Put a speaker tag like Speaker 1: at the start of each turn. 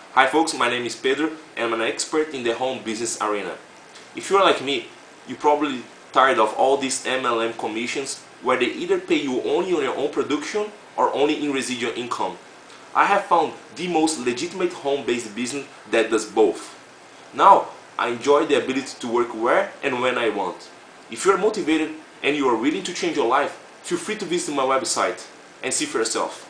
Speaker 1: Hi folks, my name is Pedro and I'm an expert in the home business arena. If you're like me, you're probably tired of all these MLM commissions where they either pay you only on your own production or only in residual income. I have found the most legitimate home-based business that does both. Now, I enjoy the ability to work where and when I want. If you're motivated and you are willing to change your life, feel free to visit my website and see for yourself.